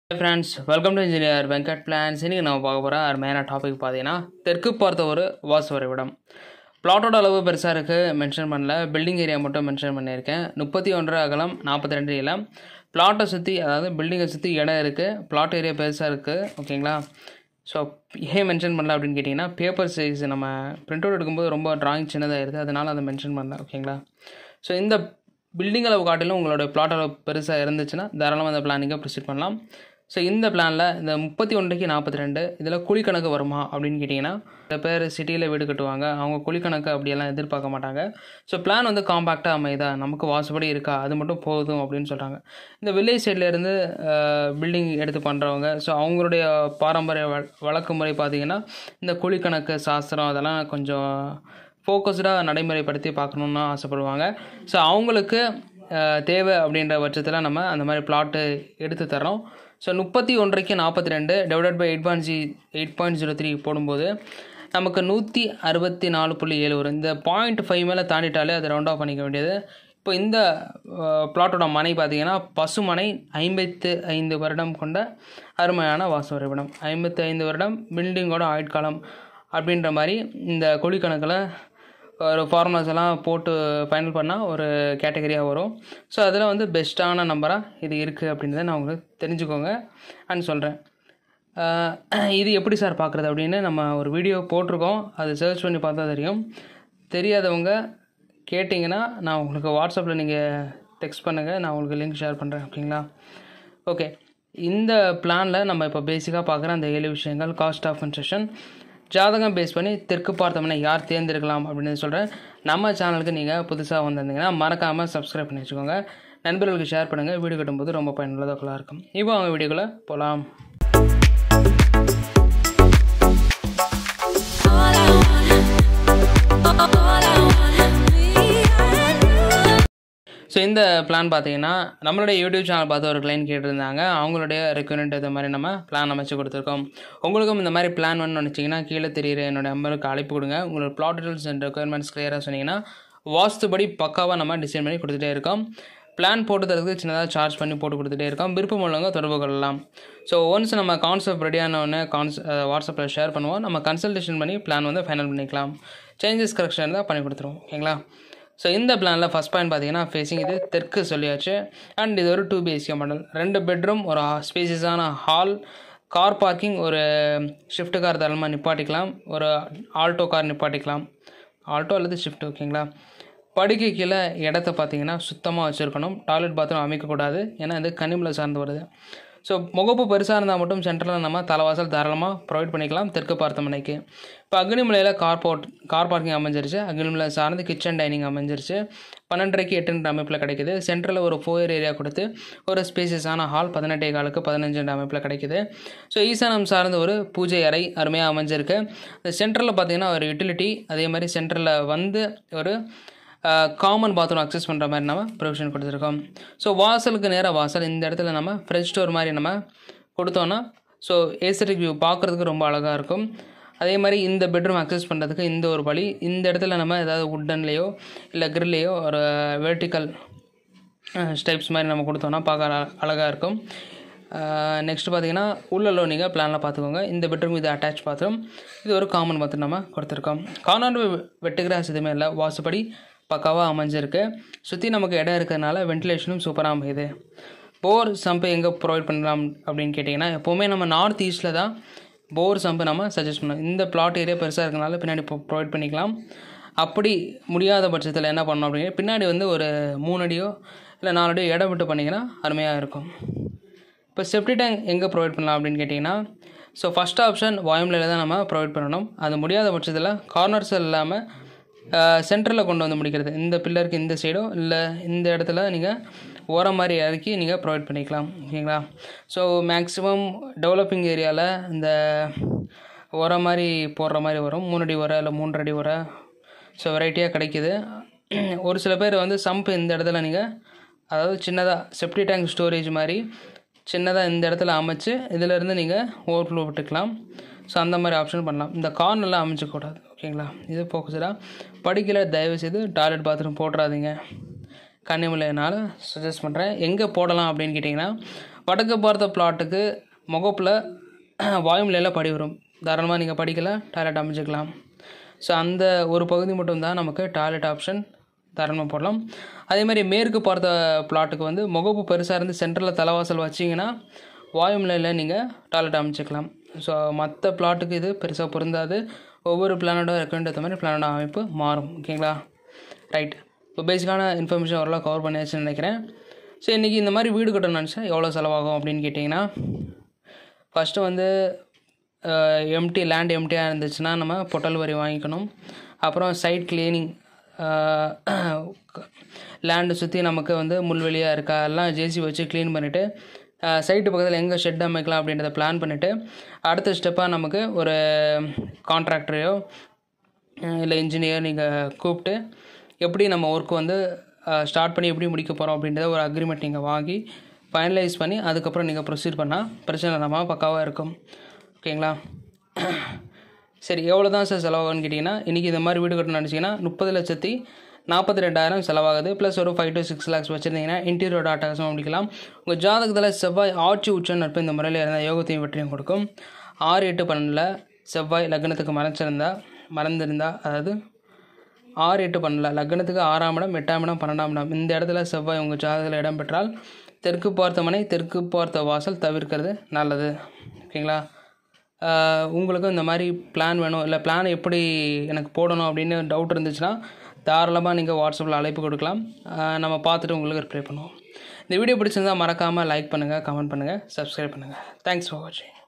Hi friends, welcome to Engineer Venkat Plans. இன்னைக்கு நம்ம பார்க்க போகிற அருமையான டாபிக் பார்த்தீங்கன்னா தெற்கு பார்த்த ஒரு வாசு வரைபடம். பிளாட்டோட அளவு பெருசாக இருக்குது, மென்ஷன் பண்ணல. பில்டிங் ஏரியா மட்டும் மென்ஷன் பண்ணியிருக்கேன். 31 அகலம், 42 நீளம். பிளாட்டை சுற்றி, அதாவது பில்டிங்கை சுற்றி இடம் இருக்குது. பிளாட் ஏரியா பெருசாக இருக்குது, ஓகேங்களா? ஸோ ஏன் மென்ஷன் பண்ணல அப்படின்னு கேட்டிங்கன்னா, பேப்பர் சைஸ் நம்ம பிரிண்ட் அவுட் எடுக்கும்போது ரொம்ப ட்ராயிங் சின்னதாகிடுது, அதனால் அதை மென்ஷன் பண்ணல, ஓகேங்களா? ஸோ இந்த பில்டிங் அளவு காட்டிலும் உங்களோட பிளாட் அளவு பெருசாக இருந்துச்சுன்னா தாராளமாக அந்த பிளானிங்கை ப்ரொசீட் பண்ணலாம். ஸோ இந்த பிளானில் இந்த 31க்கு 42 இதில் குழிக்கணக்கு வருமா அப்படின்னு கேட்டிங்கன்னா, சில பேர் சிட்டியில் வீடு கட்டுவாங்க, அவங்க குழிக்கணக்கு அப்படியெல்லாம் எதிர்பார்க்க மாட்டாங்க. ஸோ பிளான் வந்து காம்பேக்டாக அமைதா, நமக்கு வாசுபடி இருக்கா, அது மட்டும் போதும் அப்படின்னு சொல்கிறாங்க. இந்த வில்லேஜ் சைட்லேருந்து பில்டிங் எடுத்து பண்ணுறவங்க, ஸோ அவங்களுடைய பாரம்பரிய வழக்கு முறை பார்த்திங்கன்னா இந்த குழிக்கணக்கு சாஸ்திரம் அதெல்லாம் கொஞ்சம் ஃபோக்கஸ்டாக நடைமுறைப்படுத்தி பார்க்கணுன்னு ஆசைப்படுவாங்க. ஸோ அவங்களுக்கு தேவை அப்படின்ற பட்சத்தில் நம்ம அந்த மாதிரி பிளாட்டு எடுத்து தரோம். ஸோ 31க்கு 42 டிவைடட் பை 8.03 போடும்போது நமக்கு 164.7 வரும். இந்த 0.5 மேலே தாண்டிட்டாலே அதை ரவுண்ட் ஆஃப் பண்ணிக்க வேண்டியது. இப்போ இந்த பிளாட்டோட மனை பார்த்திங்கன்னா பசுமனை, 55 வருடம் கொண்ட அருமையான வாசு வரைபடம். 55 வருடம் பில்டிங்கோட ஆயுட்காலம் அப்படின்ற மாதிரி இந்த குழிக்கணக்கில் ஒரு ஃபார்முலாஸ் எல்லாம் போட்டு ஃபைனல் பண்ணால் ஒரு கேட்டகரியாக வரும். ஸோ அதில் வந்து பெஸ்ட்டான நம்பராக இது இருக்குது அப்படின்றத நான் உங்களுக்கு தெரிஞ்சுக்கோங்க அப்படின்னு சொல்கிறேன். இது எப்படி சார் பார்க்குறது அப்படின்னு நம்ம ஒரு வீடியோ போட்டிருக்கோம், அது சர்ச் பண்ணி பார்த்தா தெரியும். தெரியாதவங்க கேட்டிங்கன்னா நான் உங்களுக்கு வாட்ஸ்அப்பில் நீங்கள் டெக்ஸ்ட் பண்ணுங்கள், நான் உங்களுக்கு லிங்க் ஷேர் பண்ணுறேன், ஓகேங்களா? ஓகே, இந்த பிளானில் நம்ம இப்போ பேசிக்காக பார்க்குற அந்த 7 விஷயங்கள், காஸ்ட் ஆஃப் கன்ஸ்ட்ரக்ஷன், ஜாதகம் பேஸ் பண்ணி தெற்கு பார்த்தோம்னா யார் தேர்ந்தெடுக்கலாம் அப்படின்னு சொல்கிறேன். நம்ம சேனலுக்கு நீங்கள் புதுசாக வந்திருந்தீங்கன்னா மறக்காமல் சப்ஸ்கிரைப் பண்ணி வச்சுக்கோங்க, நண்பர்களுக்கு ஷேர் பண்ணுங்கள், வீடியோ கட்டும்போது ரொம்ப பயனுள்ளதாக இருக்கும். இப்போ அவங்க வீடியோக்குள்ளே போகலாம். ஸோ இந்த பிளான் பார்த்தீங்கன்னா நம்மளுடைய யூடியூப் சேனல் பார்த்து ஒரு கிளைண்ட் கேட்டிருந்தாங்க, அவங்களுடைய ரெக்யூர்மெண்ட் இது மாதிரி நம்ம பிளான் அமைச்சு கொடுத்துருக்கோம். உங்களுக்கும் இந்த மாதிரி பிளான் வேணும்னு நினச்சிங்கன்னா கீழே தெரியுற என்னோடய நம்பருக்கு அழைப்பு கொடுங்க. உங்களோட பிளாட் டீட்டெயில்ஸ் அண்ட் ரெக்யர்மெண்ட்ஸ் கிளியராக சொன்னீங்கன்னா வாஸ்துபடி பக்காவாக நம்ம டிசைன் பண்ணி கொடுத்துட்டே இருக்கோம். பிளான் போட்டு தரதுக்கு சின்னதாக சார்ஜ் பண்ணி போட்டு கொடுத்துட்டே இருக்கோம். விருப்பம் உள்ளவங்க தொடர்பு கொள்ளலாம். ஸோ ஒன்ஸ் நம்ம கான்செப்ட் ரெடியானோடனே வாட்ஸ்அப்பில் ஷேர் பண்ணுவோம், நம்ம கன்சல்டேஷன் பண்ணி பிளான் வந்து ஃபைனல் பண்ணிக்கலாம். சேஞ்சஸ் கரெக்ஷன் இருந்தால் பண்ணி கொடுத்துருவோம், ஓகேங்களா? ஸோ இந்த பிளானில் ஃபஸ்ட் பாயிண்ட் பார்த்தீங்கன்னா ஃபேஸிங், இது தெற்கு சொல்லியாச்சு. அண்ட் இது ஒரு 2 BHK மாடல், 2 பெட்ரூம், ஒரு ஸ்பேசியஸான ஹால், கார் பார்க்கிங், ஒரு ஷிஃப்ட் கார் தாராளமாக நிப்பாட்டிக்கலாம், ஒரு ஆல்டோ கார் நிப்பாட்டிக்கலாம், ஆல்டோ அல்லது ஷிஃப்ட், ஓகேங்களா? படுக்கை கீழே இடத்த பார்த்தீங்கன்னா சுத்தமாக வச்சுருக்கணும், டாய்லெட் பாத்ரூம் அமைக்கக்கூடாது, ஏன்னா இது கன்னிமலை சார்ந்து வருது. ஸோ முகப்பு பெருசாக இருந்தால் மட்டும் சென்டரில் நம்ம தலைவாசல் தாராளமாக ப்ரொவைட் பண்ணிக்கலாம் தெற்கு பார்த்த மனைக்கு. இப்போ அக்னிமலையில் கார் பார்க்கிங் அமைஞ்சிருச்சு, அக்னிமலை சார்ந்து கிச்சன் டைனிங் அமைஞ்சிருச்சு. 12.5க்கு 8 அமைப்பில் கிடைக்குது. சென்டரில் ஒரு 4 ஏரியா கொடுத்து ஒரு ஸ்பேசியஸான ஹால் 18.4க்கு 15 அமைப்பில் கிடைக்குது. ஸோ ஈசானம் சார்ந்த ஒரு பூஜை அறை அருமையாக அமைஞ்சிருக்கு. இந்த சென்டரில் பார்த்திங்கன்னா ஒரு யூட்டிலிட்டி, அதே மாதிரி சென்டரில் வந்து ஒரு காமன் பாத்ரூம் அக்சஸ் பண்ணுற மாதிரி நம்ம ப்ரொவிஷன் கொடுத்துருக்கோம். ஸோ வாசலுக்கு நேராக வாசல், இந்த இடத்துல நம்ம ஃப்ரெஷ் ஸ்டோர் மாதிரி நம்ம கொடுத்தோன்னா ஸோ ஏஸ்தட்டிக் வியூ பார்க்குறதுக்கு ரொம்ப அழகாக இருக்கும். அதே மாதிரி இந்த பெட்ரூம் அக்சஸ் பண்ணுறதுக்கு இந்த ஒரு வழி, இந்த இடத்துல நம்ம ஏதாவது உட்டன்லேயோ இல்லை கிரில்லையோ ஒரு வெர்டிக்கல் ஸ்டெப்ஸ் மாதிரி நம்ம கொடுத்தோன்னா பார்க்க அழகாக இருக்கும். நெக்ஸ்ட் பார்த்திங்கன்னா உள்ளே நீங்கள் பிளானில் பார்த்துக்கோங்க. இந்த பெட்ரூம் இது அட்டாச் பாத்ரூம், இது ஒரு காமன் பாத்ரூம் நம்ம கொடுத்துருக்கோம். கார்னர் வெட்டுகிராஸ் எதுவுமே இல்லை, வாசுபடி பக்காவாக அமைஞ்சிருக்கு. சுற்றி நமக்கு இடம் இருக்கிறதுனால வென்டிலேஷனும் சூப்பராக அமையுது. போர் சம்பு எங்கே ப்ரொவைட் பண்ணலாம் அப்படின்னு கேட்டிங்கன்னா, எப்போவுமே நம்ம நார்த் ஈஸ்ட்டில் தான் போர் சம்பு நம்ம சஜஸ்ட் பண்ணோம். இந்த பிளாட் ஏரியா பெருசாக இருக்கிறனால பின்னாடி ப்ரொவைட் பண்ணிக்கலாம். அப்படி முடியாத பட்சத்தில் என்ன பண்ணணும் அப்படின்னா, பின்னாடி வந்து ஒரு 3 அடியோ இல்லை 4 அடியோ இடம் விட்டு பண்ணிங்கன்னா அருமையாக இருக்கும். இப்போ செப்டி டேங்க் எங்கே ப்ரொவைட் பண்ணலாம் அப்படின்னு கேட்டிங்கன்னா, ஸோ ஃபஸ்ட் ஆப்ஷன் வாயுமலையில் தான் நம்ம ப்ரொவைட் பண்ணணும். அது முடியாத பட்சத்தில் கார்னர்ஸ் இல்லாமல் சென்டரில் கொண்டு வந்து முடிக்கிறது, இந்த பில்லருக்கு இந்த சைடோ இல்லை இந்த இடத்துல நீங்கள் ஓரம் மாதிரி இறக்கி நீங்கள் ப்ரொவைட் பண்ணிக்கலாம், ஓகேங்களா? ஸோ மேக்ஸிமம் டெவலப்பிங் ஏரியாவில் இந்த ஓரம் மாதிரி போடுற மாதிரி வரும், 3 அடி உரை இல்லை 3 அடி உரை, ஸோ வெரைட்டியாக கிடைக்கிது. ஒரு சில பேர் வந்து சம்ப் இந்த இடத்துல நீங்கள், அதாவது சின்னதாக செப்டி டேங்க் ஸ்டோரேஜ் மாதிரி சின்னதாக இந்த இடத்துல அமைச்சு இதிலேருந்து நீங்கள் ஓவர்ஃப்ளோ விட்டுக்கலாம். ஸோ அந்த மாதிரி ஆப்ஷன் பண்ணலாம். இந்த கார்னர்லாம் அமைச்சக்கூடாது, ஓகேங்களா? இது ஃபோக்கஸ்டாக படிக்கல. தயவுசெய்து டாய்லெட் பாத்ரூம் போட்டுறாதீங்க, கன்னிமலையினால் சஜஸ்ட் பண்ணுறேன். எங்கே போடலாம் அப்படின்னு கேட்டிங்கன்னா, வடக்கு பார்த்த பிளாட்டுக்கு முகப்பில் வாயுமலையில் படி வரும். தாராளமாக நீங்கள் படிக்கல டாய்லெட் அமைச்சிக்கலாம். ஸோ அந்த ஒரு பகுதி மட்டும்தான் நமக்கு டாய்லெட் ஆப்ஷன் தாராளமாக போடலாம். அதேமாதிரி மேற்கு பார்த்த பிளாட்டுக்கு வந்து முகப்பு பெருசாக இருந்து சென்டரில் தலைவாசல் வச்சிங்கன்னா வாயுமலையில் நீங்கள் டாய்லெட் அமைச்சிக்கலாம். ஸோ மற்ற பிளாட்டுக்கு இது பெருசாக பொருந்தாது. ஒவ்வொரு பிளானோட ரெக்கமெண்ட் ஏற்ற மாதிரி பிளானோட அமைப்பு மாறும். ஓகேங்களா? ரைட். இப்போ பேசிக்கான இன்ஃபர்மேஷன் ஓரளவு கவர் பண்ணியாச்சுன்னு நினைக்கிறேன். ஸோ இன்றைக்கி இந்த மாதிரி வீடு கட்டணும்னு நினச்சா எவ்வளோ செலவாகும் அப்படின்னு கேட்டிங்கன்னா, ஃபஸ்ட்டு வந்து லேண்ட் எம்டியாக இருந்துச்சுன்னா நம்ம பொட்டல் வரி வாங்கிக்கணும். அப்புறம் சைட் கிளீனிங், லேண்டு சுற்றி நமக்கு வந்து முள்வெளியாக இருக்கா எல்லாம் ஜேசிபி வச்சு க்ளீன் பண்ணிவிட்டு சைட்டு பக்கத்தில் எங்கே ஷெட் அமைக்கலாம் அப்படின்றத பிளான் பண்ணிவிட்டு அடுத்த ஸ்டெப்பாக நமக்கு ஒரு கான்ட்ராக்டரையோ இல்லை இன்ஜினியர் நீங்கள் கூப்பிட்டு எப்படி நம்ம ஒர்க் வந்து ஸ்டார்ட் பண்ணி எப்படி முடிக்க போகிறோம் அப்படின்றத ஒரு அக்ரிமெண்ட் நீங்கள் வாங்கி ஃபைனலைஸ் பண்ணி அதுக்கப்புறம் நீங்கள் ப்ரொசீட் பண்ணால் பிரச்சனை இல்லாமல் பக்காவாக இருக்கும். ஓகேங்களா? சரி, எவ்வளோ தான் சார் செலவாகுன்னு கேட்டிங்கன்னா, இன்றைக்கி இந்த மாதிரி வீடு கட்டணும்னு நினச்சிங்கன்னா 30,42,000 செலவாகுது. ப்ளஸ் ஒரு 5 to 6 lakhs வச்சுருந்தீங்கன்னா இன்டீரியரோட அட்டகாசமாக முடிக்கலாம். உங்கள் ஜாதகத்தில் செவ்வாய் ஆட்சி உச்சம் நட்பு இந்த முறையில் இருந்தால் யோகத்தையும் வெற்றியும் கொடுக்கும். 6, 8, 12 செவ்வாய் லக்னத்துக்கு மறந்திருந்தால் அதாவது 6, 8, 12 லக்னத்துக்கு 6ஆம் இடம், 8ஆம் இடம், 12ஆம் இடம் இந்த இடத்துல செவ்வாய் உங்கள் ஜாதகத்தில் இடம் பெற்றால் தெற்கு பார்த்த மனை, தெற்கு பார்த்த வாசல் தவிர்க்கிறது நல்லது. ஓகேங்களா? உங்களுக்கும் இந்த மாதிரி பிளான் வேணும், இல்லை பிளான் எப்படி எனக்கு போடணும் அப்படின்னு டவுட் இருந்துச்சுன்னா தாராளமாக நீங்கள் வாட்ஸ்அப்பில் அழைப்பு கொடுக்கலாம். நம்ம பார்த்துட்டு உங்களுக்கு ரிப்ளை பண்ணுவோம். இந்த வீடியோ பிடிச்சிருந்தால் மறக்காமல் லைக் பண்ணுங்கள், கமெண்ட் பண்ணுங்கள், சப்ஸ்கிரைப் பண்ணுங்கள். தேங்க்ஸ் ஃபார் வாட்சிங்.